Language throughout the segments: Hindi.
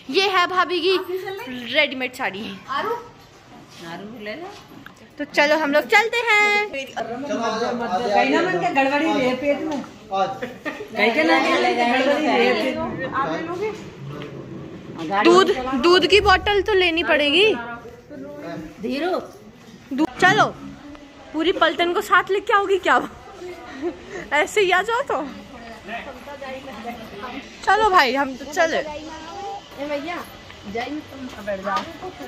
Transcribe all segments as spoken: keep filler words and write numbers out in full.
ये है भाभी की रेडीमेड साड़ी। आरू आरू ले ले। तो चलो हम लोग चलते हैं। कहीं ना मन के गड़बड़ी रहे पेट में, कहीं के ना ले गड़बड़ी रहे। दूध दूध की बोतल तो लेनी पड़ेगी। धीरू चलो पूरी पलटन को साथ लेके आओगी क्या? ऐसे ही आ जाओ तो। चलो भाई हम तो चले। भैया जाइए तुम बैठ जाओ।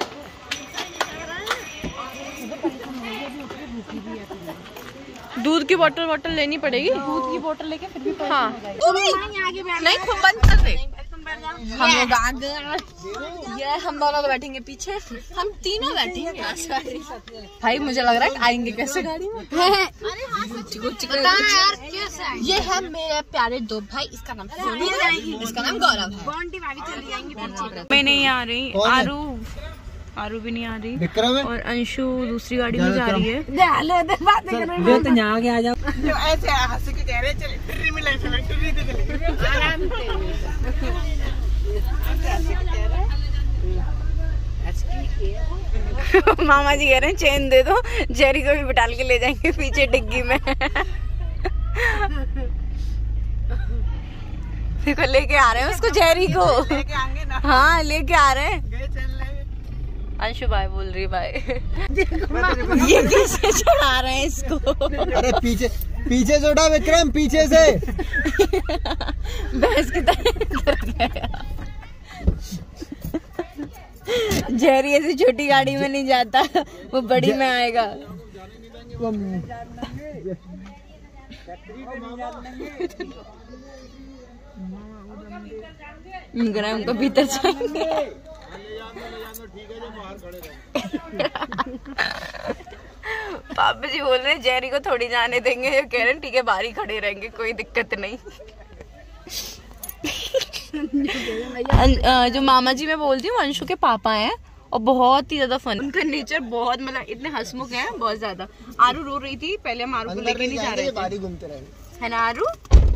दूध की बोतल बोतल लेनी पड़ेगी। दूध की बोतल लेके फिर भी हाँ नहीं खूब बंद कर दे। हम लोग आगे, ये हम दोनों तो बैठेंगे पीछे, हम तीनों बैठेंगे। भाई मुझे लग रहा है आएंगे कैसे गाड़ी में। ये है मेरे प्यारे दो भाई, इसका नाम सोनू है, इसका नाम गौरव है। मैं नहीं आ रही, आरू आरू भी नहीं आ रही, विक्रम है और अंशु दूसरी गाड़ी में जा रही है। तो यहाँ आगे आ जाओ। ऐसे हंस के कह रहे चले ट्री में ले चले, ट्री से चले आराम से। मामा जी कह रहे हैं चेन दे दो, जेरी को भी बिठाल के ले जाएंगे पीछे डिग्गी में। देखो लेके आ रहे हैं उसको, जेरी को लेके आएंगे ना। हाँ लेके आ रहे हैं। गए चल रहे। अंशु भाई बोल रही भाई ये कैसे चढ़ा रहे हैं इसको? अरे पीछे पीछे छोड़ा विक्रम, पीछे से भैंस की तरह। जेरी ऐसी छोटी गाड़ी में नहीं जाता, वो बड़ी में आएगा। उनको भीतर जाएंगे। पापा जी बोल रहे हैं जेरी को थोड़ी जाने देंगे, ये कह रहे हैं ठीक है बाहर ही खड़े रहेंगे, कोई दिक्कत नहीं। जो मामा जी मैं बोलती हूँ अंशु के पापा हैं और बहुत ही ज्यादा फन, उनका नेचर बहुत मतलब इतने हंसमुख हैं बहुत ज्यादा। आरू रो रही थी पहले, हम आरू को लेके नहीं जा रहे थे, घूमते रहे है ना आरू?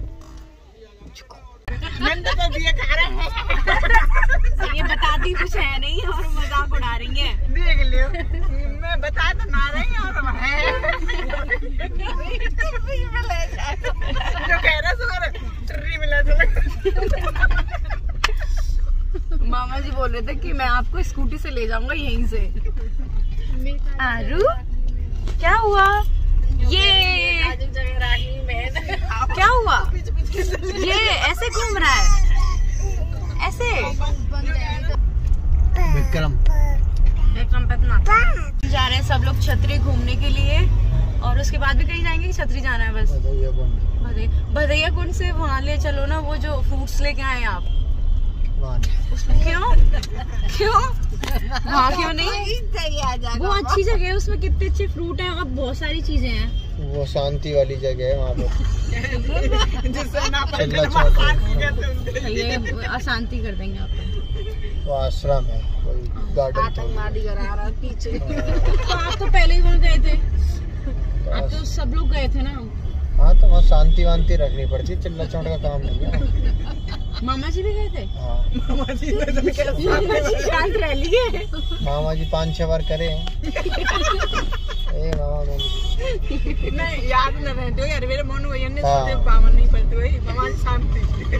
ये बताती कुछ है नहीं और मजाक उड़ा रही है। देख लियो मैं बता तो ना रही और है जो कह रहा सुन ट्री में ले चले। मामा जी बोल रहे थे कि मैं आपको स्कूटी से ले जाऊंगा यहीं से। आरू क्या हुआ? ये क्या हुआ? ये ऐसे घूम रहा है ऐसे। विक्रम विक्रम पे जा रहे हैं सब लोग छतरी घूमने के लिए, और उसके बाद भी कहीं जाएंगे कि छतरी जाना है बस? भदैया कुंड से वहाँ ले चलो ना, वो जो फ्रूट्स लेके आए आप। उसमें क्यों क्यों वहाँ क्यों नहीं? वो अच्छी जगह है, उसमें कितने अच्छे फ्रूट हैं और बहुत सारी चीजें हैं। वो शांति वाली जगह है वहाँ पे। ये अशांति कर देंगे आप। वो आश्रम है, कोई गार्डन आतंकवादी करा रहा पीछे। तो आप तो पहले ही वहाँ गए थे, आप तो सब लोग गए थे ना। हाँ तो वहाँ शांति वांति रखनी पड़ती, चिल्ला चौड़ का काम नहीं है। मामा जी भी गए थे? हाँ मामा जी मामा जी शांत रह लिए। मामा जी पाँच छह बार करे हैं। ए मामा नहीं याद न रहते हो यार, मेरे मन वही ने सोचे बामन नहीं पड़ते वही मामा जी शांति।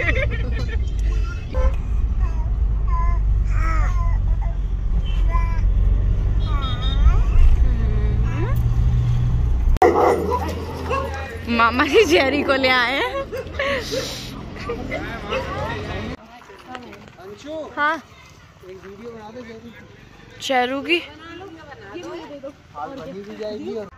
मामा जी जेरी को ले आए हैं। हाँ एक वीडियो बना दो चेरू की। भी जाएगी और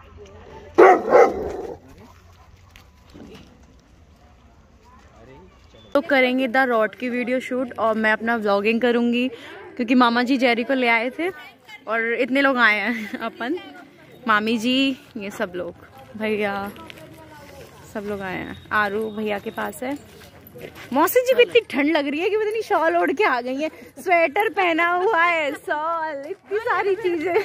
तो करेंगे द रॉड की वीडियो शूट और मैं अपना व्लॉगिंग करूंगी, क्योंकि मामा जी जेरी को ले आए थे और इतने लोग आए हैं, अपन मामी जी ये सब लोग भैया सब लोग आए हैं। आरू भैया के पास है। मौसी जी को इतनी ठंड लग रही है कि पता नहीं शॉल ओढ़ के आ गई है, स्वेटर पहना हुआ है, शॉल, इतनी सारी चीजें।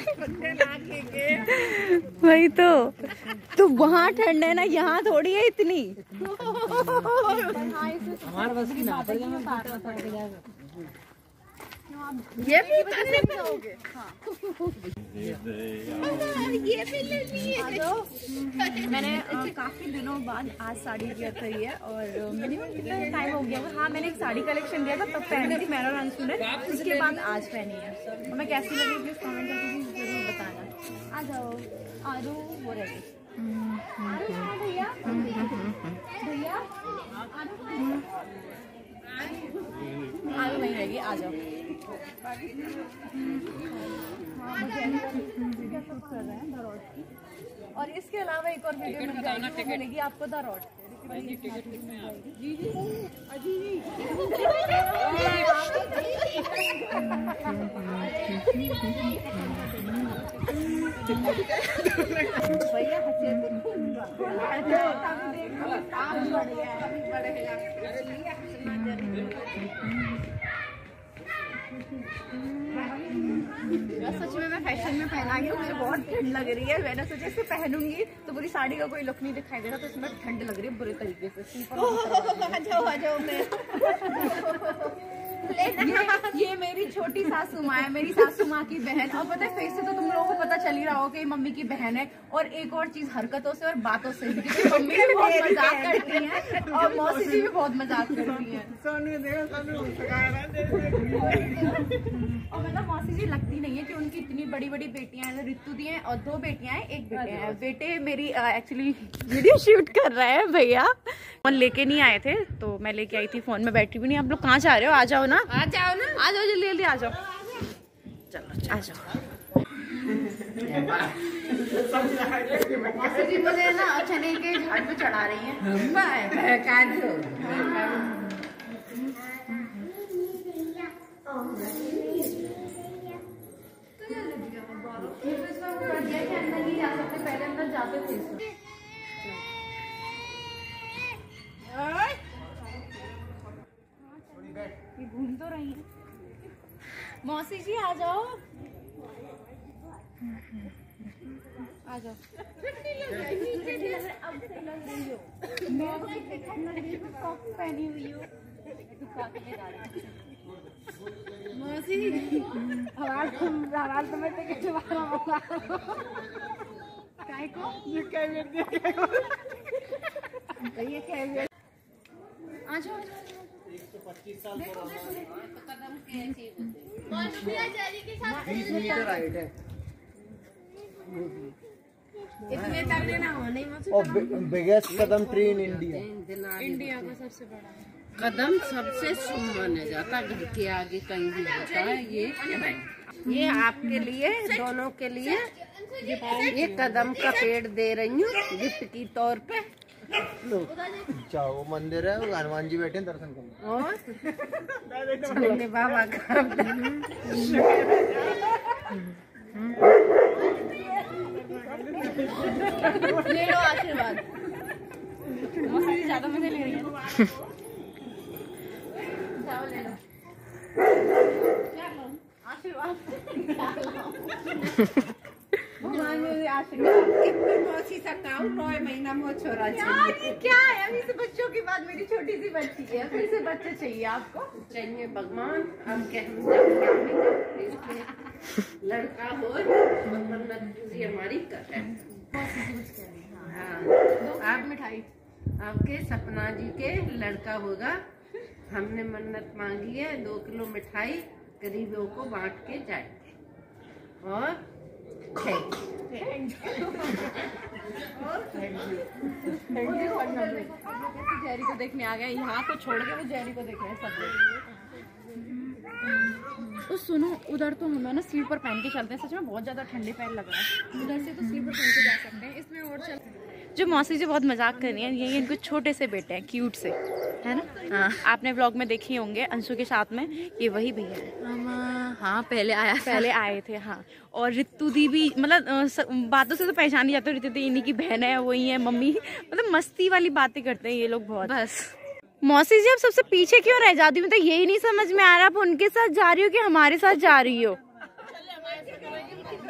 वही तो तो वहाँ ठंड है ना, यहाँ थोड़ी है इतनी। ये भी खाओगे? हाँ। ये भी लेनी है। मैंने काफी दिनों बाद आज साड़ी वेयर करी है और मैंने कितना टाइम हो गया। हाँ मैंने एक साड़ी कलेक्शन दिया था तब पहनी थी मैंने और अंशु ने, उसके बाद आज पहनी है। और मैं कैसी लगी प्लीज कमेंट करके जरूर बताना। आ जाओ आ जाओ वो रहेगी भैया भैया आलू नहीं रहेगी, आ जाओ। कर रहे हैं धरोट की और इसके अलावा एक और वीडियो मिलेगी आपको धरोट। भैया सच में मैं फैशन में पहना गई हूँ, मुझे बहुत ठंड लग रही है। मैंने सोचा इसे पहनूंगी तो पूरी साड़ी का कोई लुक नहीं दिखाई दे रहा, तो इसमें ठंड लग रही है बुरे तरीके से। आ जाओ आ जाओ मैं ये, ये मेरी छोटी सासू माँ है, मेरी सासू माँ की बहन। और पता है फेस से तो तुम लोगों को पता चल ही रहा हो कि मम्मी की बहन है। और एक और चीज हरकतों से और बातों से मम्मी भी बहुत मजाक करती है और मौसी जी भी बहुत मजाक करती है। और मतलब मौसी जी लगती नहीं है कि उनकी इतनी बड़ी बड़ी बेटियां हैं। रितु दी हैं और दो बेटियां हैं, एक बेटे हैं। बेटे मेरी एक्चुअली वीडियो शूट कर रहे हैं भैया। फोन लेके नहीं आए थे तो मैं लेके आई थी, फोन में बैटरी भी नहीं। आप लोग कहाँ जा रहे हो? आ जाओ ना आ जाओ ना आ जाओ जल्दी जल्दी आ जाओ। चलो आ जाओ। मौसी जी मुझे ना चने के झाड़ पे चढ़ा रही हैं। अंदर नहीं जा सकते, पहले अंदर जाते थे। ये घूम तो रही है। मौसी जी आ जाओ आ जाओ। अब सही लग रही हो। मैं फ्रॉक पहनी हुई हूँ। मौसी हवाल हवाल तो मैं टिकट काय को ये क्या ये क्या आ जाओ। पच्चीस साल कदम बीस मीटर हाइट है। इतने तगड़े ना हो नहीं। और biggest kadam tree in India. India का सबसे बड़ा कदम सबसे शुभ माना जाता, घर के आगे कहीं भी होता है। ये ये आपके लिए दोनों के लिए ये कदम का पेड़ दे रही हूँ गिफ्ट की तौर पे। लो अच्छा वो मंदिर है, वो हनुमान जी बैठे हैं दर्शन करने। और चलने बाबा का ले लो आशीर्वाद। मौसी जी ज्यादा मजे ले रही है। जाओ ले लो आशीर्वाद। भगवान मेरे आशीर्वाद। मौसी सा काम नौ महीना में छोरा यार ये क्या है? अभी से बच्चों के बाद मेरी छोटी सी बच्ची है, फिर से बच्चे चाहिए आपको। चाहिए भगवान। अब क्या हम लड़का हो मन्नत पूरी हमारी कर है। हाँ आप मिठाई आपके सपना जी के लड़का होगा। हमने मन्नत मांगी है, दो किलो मिठाई गरीबों को बांट के जाएंगे। और जेरी को देखने आ गए यहाँ को छोड़ के, वो जेरी को देख रहे हैं सब लोग। तो सुनो उधर तो हम ना स्लीपर पहन के चलते हैं। सच में बहुत ज्यादा ठंडे पैर लग रहा है। उधर से तो स्लीपर पहन के जा सकते हैं, इसमें और चल। जो मौसी जी बहुत मजाक कर रही हैं, ये इनको छोटे से बेटे हैं क्यूट से, है ना? हाँ आपने व्लॉग में देखे होंगे अंशु के साथ में। ये वही भैया है। हाँ पहले आया पहले आए थे। हाँ और रितु दी भी मतलब बातों से तो पहचान ही जाते हो। रितु दी इन्हीं की बहन है, वही है मम्मी। मतलब मस्ती वाली बातें करते हैं ये लोग बहुत। बस मौसी जी अब सबसे पीछे क्यों रह जाती हूँ? तो यही नहीं समझ में आ रहा आप उनके साथ जा रही हो कि हमारे साथ जा रही हो।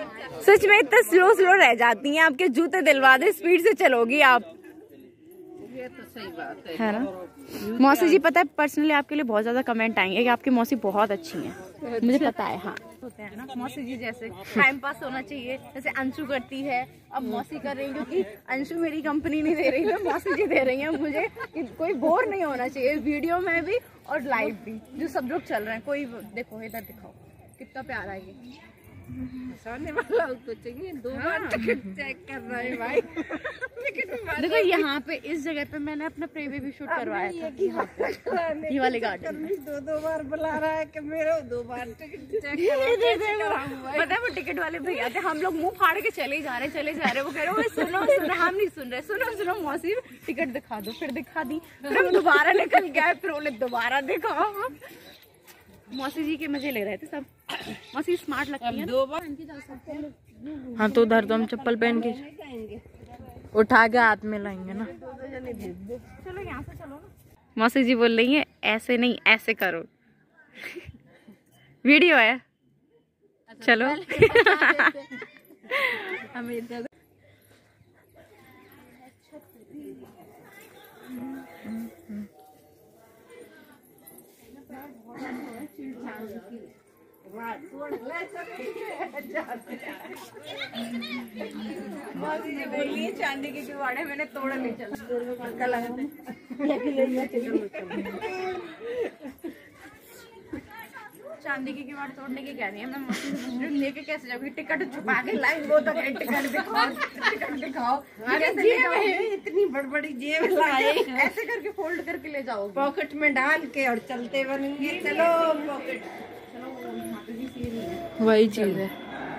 सच में इतना स्लो स्लो रह जाती हैं। आपके जूते दिलवा दे, स्पीड से चलोगी आप। ये तो सही बात है, है ना। मौसी जी पता है पर्सनली आपके लिए बहुत ज्यादा कमेंट आएंगे कि आपकी मौसी बहुत अच्छी हैं, मुझे पता है। हाँ होते हैं ना मौसी जी, जैसे टाइम पास होना चाहिए, जैसे अंशु करती है, अब मौसी कर रही है, क्योंकि अंशु मेरी कंपनी नहीं दे रही है, मौसी जी दे रही है मुझे कि कोई बोर नहीं होना चाहिए वीडियो में भी और लाइव भी, जो सब लोग चल रहे हैं। कोई देखो इधर दिखाओ कितना प्यारा है ये, सोने वाला तो चाहिए। दो बार टिकट चेक कर रहे हैं भाई। देखो यहाँ पे इस जगह पे मैंने अपना प्री बेबी शूट करवाया था, यहाँ पे ये वाले गार्डन में। दो दो बार बुला रहा है कि मेरे दो बार टिकट चेक पता है वो टिकट वाले भैया थे, हम लोग मुंह फाड़ के चले जा रहे चले जा रहे वो कह रहे सुनो सुनो, हम नहीं सुन रहे, सुनो सुनो मौसी टिकट दिखा दो, फिर दिखा दी, फिर हम दोबारा निकल गए, फिर बोले दोबारा दिखाओ। मौसी जी के मजे ले रहे थे सब। मौसी स्मार्ट लगती है। दो बार हाँ तो उधर तो हम चप्पल पहन के उठा के हाथ में लाएंगे ना। चलो यहाँ से चलो ना। मौसी जी बोल रही है ऐसे नहीं ऐसे करो। वीडियो है चलो। हमें इधर बोलिए चांदी के किवाड़े मैंने तोड़ ले चल चांदी के किवाड़ तोड़ने की कह रही है मैं, लेके कैसे जाऊंगी? टिकट छुपा के लाइन वो तो टिकट दिखाओ टिकट दिखाओ। इतनी बड़ी बड़ी जेब लाए, ऐसे करके फोल्ड करके ले जाओ पॉकेट में डाल के और चलते बनेंगे। चलो पॉकेट, वही चीज है।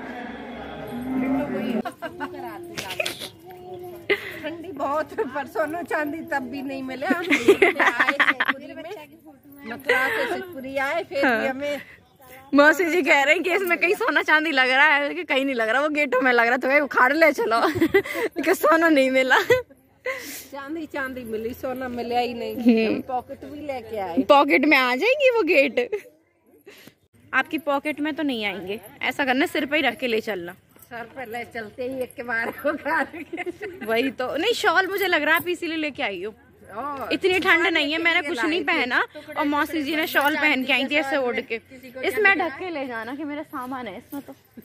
ठंडी बहुत है, पर सोना चांदी तब भी नहीं मिले। हम आए मथुरा से शिवपुरी आए, फिर भी हमें मौसी जी कह रहे हैं कि इसमें कहीं सोना चांदी लग रहा है, कि कहीं नहीं लग रहा, वो गेटों में लग रहा, तो कहीं उखाड़ ले चलो। कि सोना नहीं मिला। चांदी चांदी मिली, सोना मिला ही नहीं। हम पॉकेट भी लेके आए। पॉकेट में आ जाएंगी वो गेट, आपकी पॉकेट में तो नहीं आएंगे। ऐसा करना सिर पे ही रख के ले चलना। सर पे ले चलते ही एक के बार वही तो नहीं, शॉल मुझे लग रहा है आप इसीलिए लेके आई हो। इतनी ठंड नहीं है, मैंने कुछ नहीं पहना और मौसी जी ने शॉल पहन के आई थी ऐसे ओढ़ के। इसमें ढक के ले जाना कि मेरा सामान है इसमें तो।